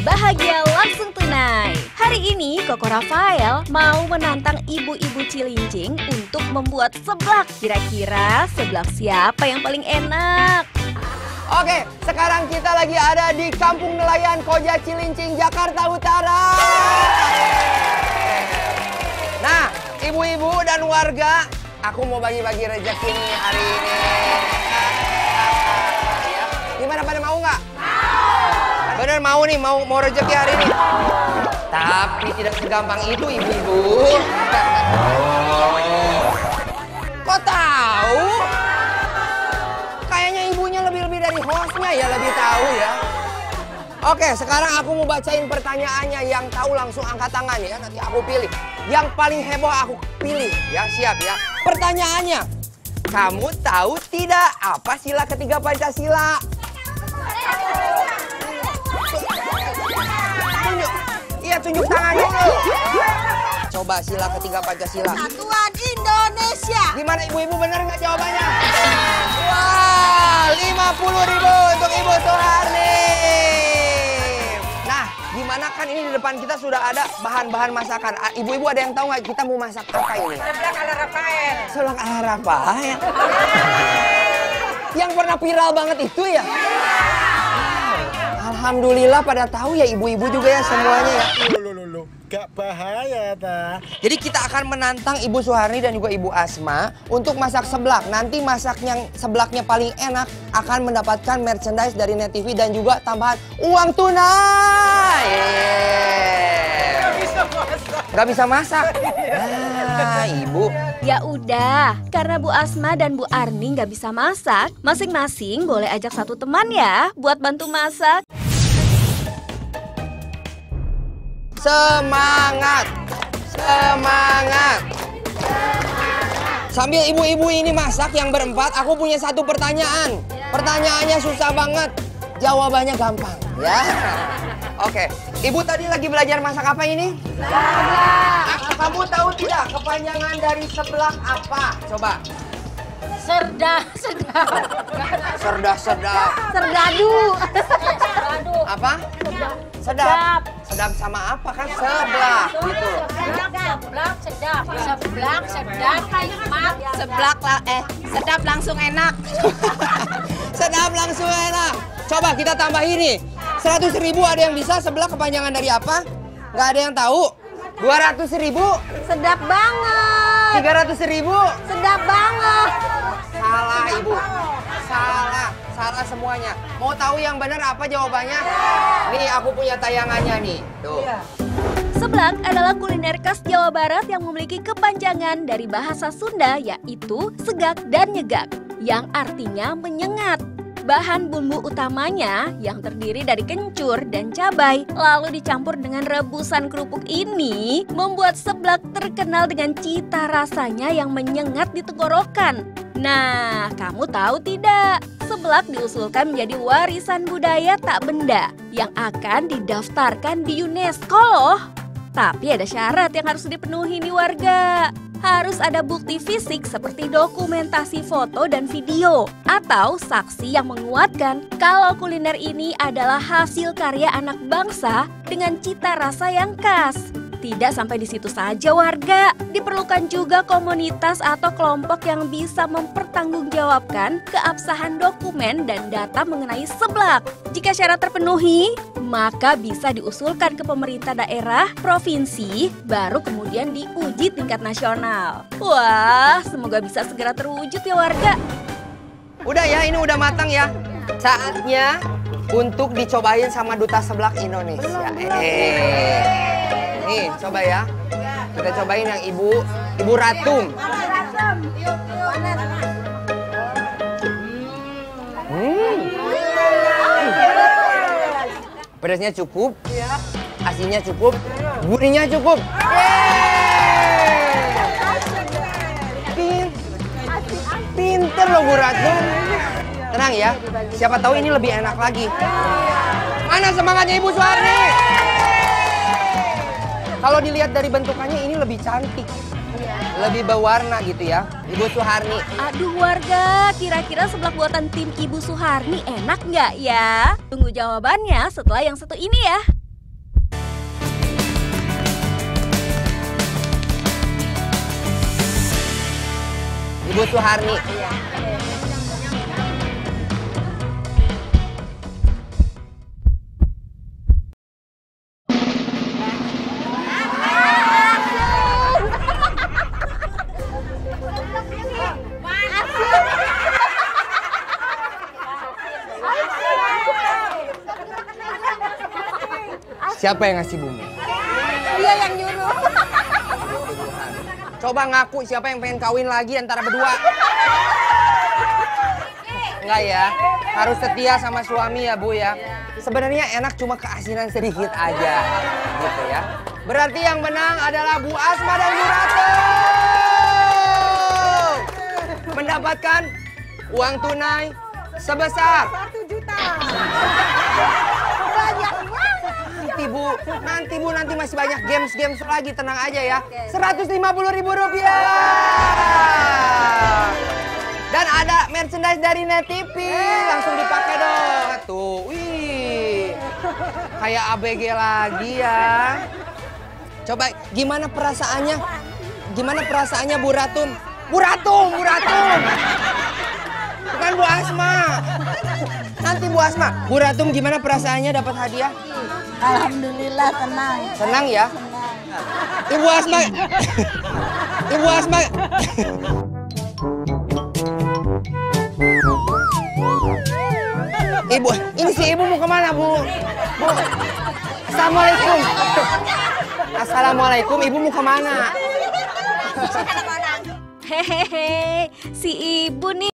Bahagia langsung tunai. Hari ini Koko Rafael mau menantang ibu-ibu Cilincing untuk membuat seblak. Kira-kira seblak siapa yang paling enak? Oke, sekarang kita lagi ada di Kampung Nelayan Koja Cilincing, Jakarta Utara. Nah, ibu-ibu dan warga, aku mau bagi-bagi rezeki nih hari ini. Gimana, pada mau nggak? Mau. Bener mau nih, mau rezeki hari ini. Tapi tidak segampang itu, ibu-ibu. Kok tahu? Kayaknya ibunya lebih dari hostnya ya, lebih tahu ya. Oke, sekarang aku mau bacain pertanyaannya. Yang tahu langsung angkat tangan ya, nanti aku pilih. Yang paling heboh aku pilih ya, siap ya. Pertanyaannya, kamu tahu tidak apa sila ketiga Pancasila? Tunjuk tangan dulu. Coba sila ketiga Pancasila. Persatuan Indonesia. Gimana ibu-ibu, bener nggak jawabannya? Wah, 50.000 untuk Ibu Suharni. Nah, gimana kan ini di depan kita sudah ada bahan-bahan masakan. Ibu-ibu ada yang tahu nggak kita mau masak apa ini? Seblak ala Rafael. Seblak ala Rafael. Yang pernah viral banget itu ya? Alhamdulillah pada tahu ya, ibu-ibu juga ya semuanya ya. Loh, gak bahaya ta. Jadi kita akan menantang Ibu Suharni dan juga Ibu Asma untuk masak seblak. Nanti seblaknya paling enak akan mendapatkan merchandise dari Net TV dan juga tambahan uang tunai. Gak bisa masak. Nah, Ibu. Ya udah, karena Bu Asma dan Bu Arni nggak bisa masak, masing-masing boleh ajak satu teman ya buat bantu masak. Semangat! Semangat! Sambil ibu-ibu ini masak yang berempat, aku punya satu pertanyaan. Pertanyaannya susah banget, jawabannya gampang ya. Oke, Ibu tadi lagi belajar masak apa ini? Seblak. Kamu tahu tidak kepanjangan dari seblak apa? Coba. Serdadu. Serdadu. Apa? Sedap. Sedap sama apa kan? Seblak gitu. Seblak sedap, nikmat. Sedap langsung enak. Sedap langsung enak. Coba kita tambah ini. 100.000 ada yang bisa seblak kepanjangan dari apa? Nggak ada yang tahu. 200.000. Sedap banget. 300.000. Sedap banget. Salah, Ibu. Salah semuanya. Mau tahu yang benar apa jawabannya? Nih, aku punya tayangannya nih. Tuh. Seblak adalah kuliner khas Jawa Barat yang memiliki kepanjangan dari bahasa Sunda yaitu segak dan nyegak, yang artinya menyengat. Bahan bumbu utamanya yang terdiri dari kencur dan cabai lalu dicampur dengan rebusan kerupuk ini membuat seblak terkenal dengan cita rasanya yang menyengat di tenggorokan. Nah, kamu tahu tidak? Seblak diusulkan menjadi warisan budaya tak benda yang akan didaftarkan di UNESCO loh. Tapi ada syarat yang harus dipenuhi nih warga. Harus ada bukti fisik seperti dokumentasi foto dan video atau saksi yang menguatkan kalau kuliner ini adalah hasil karya anak bangsa dengan cita rasa yang khas. Tidak sampai di situ saja warga, diperlukan juga komunitas atau kelompok yang bisa mempertanggungjawabkan keabsahan dokumen dan data mengenai seblak. Jika syarat terpenuhi, maka bisa diusulkan ke pemerintah daerah, provinsi, baru kemudian diuji tingkat nasional. Wah, semoga bisa segera terwujud ya warga. Udah ya, ini udah matang ya. Saatnya untuk dicobain sama Duta Seblak Indonesia. Nih, coba ya. Kita cobain yang Ibu Ratum. Pedasnya cukup, asinnya cukup, gurihnya cukup. Pinter loh Bu Ratum. Tenang ya, siapa tahu ini lebih enak lagi. Mana semangatnya Ibu Suharni? Kalau dilihat dari bentukannya ini lebih cantik. lebih berwarna gitu ya, Ibu Suharni. Aduh warga, kira-kira seblak buatan tim Ibu Suharni enak nggak ya? Tunggu jawabannya setelah yang satu ini ya. Ibu Suharni. Siapa yang ngasih bumi? Dia yang nyuruh. Coba ngaku siapa yang pengen kawin lagi antara berdua. Enggak ya, harus setia sama suami ya Bu ya. Sebenarnya enak cuma keasinan sedikit aja gitu ya. Berarti yang menang adalah Bu Asma dan Bu Ratu. Mendapatkan uang tunai sebesar 1 juta. Nanti Bu, nanti masih banyak games lagi, tenang aja ya. 150.000 rupiah. Dan ada merchandise dari Net TV, langsung dipakai dong. Tuh, wih, kayak ABG lagi ya. Coba gimana perasaannya? Gimana perasaannya Bu Ratum? Bu Ratum. Bukan Bu Asma. Nanti Bu Asma. Bu Ratum gimana perasaannya dapat hadiah? Alhamdulillah tenang. Senang ya? Ibu Asma. Ibu Asma. Ibu, ini si Ibu mau kemana Bu? Bu. Assalamualaikum. Assalamualaikum, Ibu mau kemana? Hehehe, si ibu nih